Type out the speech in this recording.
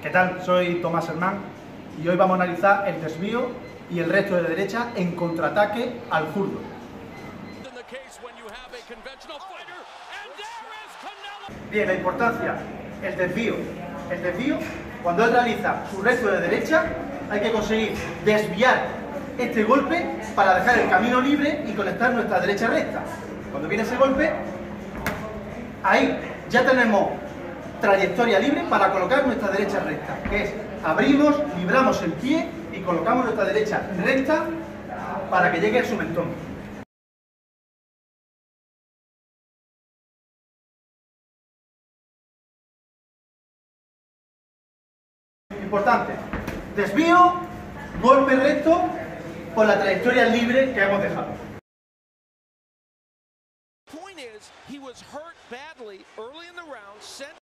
¿Qué tal? Soy Tomás Hermán y hoy vamos a analizar el desvío y el resto de derecha en contraataque al zurdo. Bien, la importancia, el desvío. El desvío, cuando él realiza su resto de derecha, hay que conseguir desviar este golpe para dejar el camino libre y conectar nuestra derecha recta. Cuando viene ese golpe, ahí ya tenemos trayectoria libre para colocar nuestra derecha recta, que es abrimos, libramos el pie y colocamos nuestra derecha recta para que llegue a su mentón. Importante, desvío, golpe recto por la trayectoria libre que hemos dejado. Point is, he was hurt badly early in the round, sent